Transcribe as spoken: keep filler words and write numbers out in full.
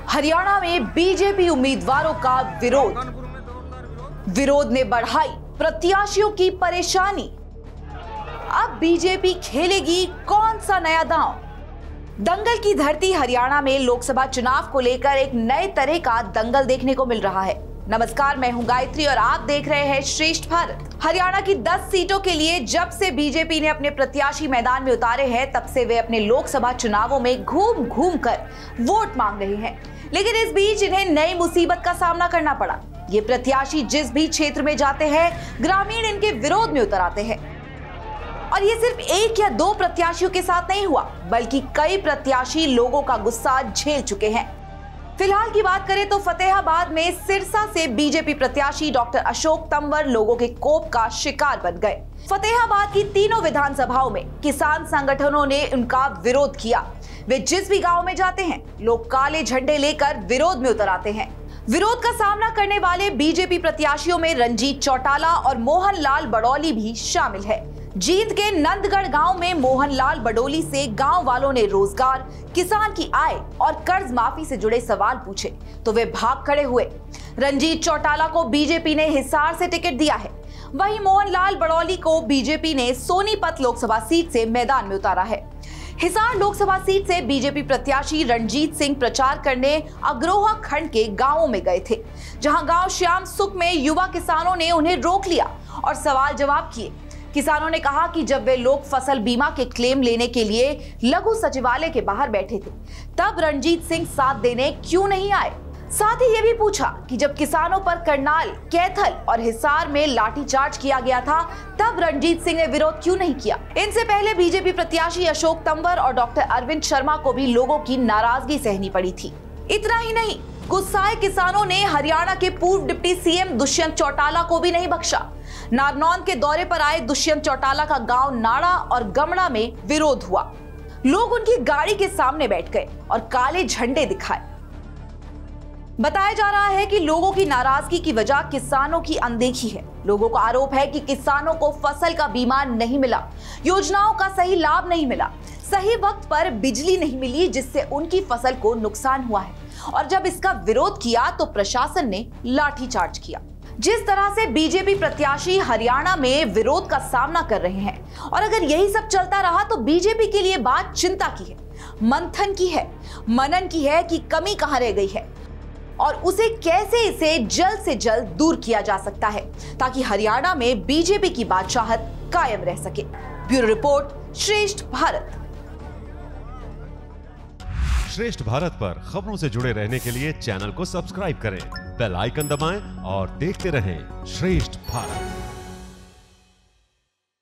हरियाणा में बीजेपी उम्मीदवारों का विरोध विरोध ने बढ़ाई प्रत्याशियों की परेशानी। अब बीजेपी खेलेगी कौन सा नया दांव? दंगल की धरती हरियाणा में लोकसभा चुनाव को लेकर एक नए तरह का दंगल देखने को मिल रहा है। नमस्कार, मैं हूं गायत्री और आप देख रहे हैं श्रेष्ठ भारत। हरियाणा की दस सीटों के लिए जब से बीजेपी ने अपने प्रत्याशी मैदान में उतारे हैं, तब से वे अपने लोकसभा चुनावों में घूम घूम कर वोट मांग रहे हैं। लेकिन इस बीच इन्हें नई मुसीबत का सामना करना पड़ा। ये प्रत्याशी जिस भी क्षेत्र में जाते हैं, ग्रामीण इनके विरोध में उतर आते हैं। और ये सिर्फ एक या दो प्रत्याशियों के साथ नहीं हुआ, बल्कि कई प्रत्याशी लोगों का गुस्सा झेल चुके हैं। फिलहाल की बात करें तो फतेहाबाद में सिरसा से बीजेपी प्रत्याशी डॉक्टर अशोक तंवर लोगों के कोप का शिकार बन गए। फतेहाबाद की तीनों विधानसभाओं में किसान संगठनों ने उनका विरोध किया। वे जिस भी गांव में जाते हैं, लोग काले झंडे लेकर विरोध में उतर आते हैं। विरोध का सामना करने वाले बीजेपी प्रत्याशियों में रंजीत चौटाला और मोहनलाल बड़ौली भी शामिल है। जींद के नंदगढ़ गांव में मोहनलाल बड़ौली से गांव वालों ने रोजगार, किसान की आय और कर्ज माफी से जुड़े सवाल पूछे तो वे भाग खड़े हुए। रंजीत चौटाला को बीजेपी ने हिसार से टिकट दिया है, वहीं मोहनलाल बड़ौली को बीजेपी ने सोनीपत लोकसभा सीट से मैदान में उतारा है। हिसार लोकसभा सीट से बीजेपी प्रत्याशी रणजीत सिंह प्रचार करने अग्रोहा खंड के गांवों में गए थे, जहां गांव श्याम सुख में युवा किसानों ने उन्हें रोक लिया और सवाल जवाब किए। किसानों ने कहा कि जब वे लोग फसल बीमा के क्लेम लेने के लिए लघु सचिवालय के बाहर बैठे थे, तब रणजीत सिंह साथ देने क्यों नहीं आए। साथ ही ये भी पूछा कि जब किसानों पर करनाल, कैथल और हिसार में लाठीचार्ज किया गया था, तब रणजीत सिंह ने विरोध क्यों नहीं किया। इनसे पहले बीजेपी प्रत्याशी अशोक तंवर और डॉक्टर अरविंद शर्मा को भी लोगों की नाराजगी सहनी पड़ी थी। इतना ही नहीं, गुस्साए किसानों ने हरियाणा के पूर्व डिप्टी सीएम दुष्यंत चौटाला को भी नहीं बख्शा। नारनौंद के दौरे पर आए दुष्यंत चौटाला का गांव नाड़ा और गमड़ा में विरोध हुआ। लोग उनकी गाड़ी के सामने बैठ गए और काले झंडे दिखाए। बताया जा रहा है कि लोगों की नाराजगी की वजह किसानों की अनदेखी है। लोगों का आरोप है कि किसानों को फसल का बीमा नहीं मिला, योजनाओं का सही लाभ नहीं मिला, सही वक्त पर बिजली नहीं मिली, जिससे उनकी फसल को नुकसान हुआ है। और जब इसका विरोध किया तो प्रशासन ने लाठीचार्ज किया। जिस तरह से बीजेपी प्रत्याशी हरियाणा में विरोध का सामना कर रहे हैं, और अगर यही सब चलता रहा तो बीजेपी के लिए बात चिंता की है, मंथन की है, मनन की है कि कमी कहां रह गई है और उसे कैसे इसे जल्द से जल्द दूर किया जा सकता है, ताकि हरियाणा में बीजेपी की बादशाहत कायम रह सके। ब्यूरो रिपोर्ट, श्रेष्ठ भारत। श्रेष्ठ भारत पर खबरों से जुड़े रहने के लिए चैनल को सब्सक्राइब करें, बेल आइकन दबाएं और देखते रहें श्रेष्ठ भारत।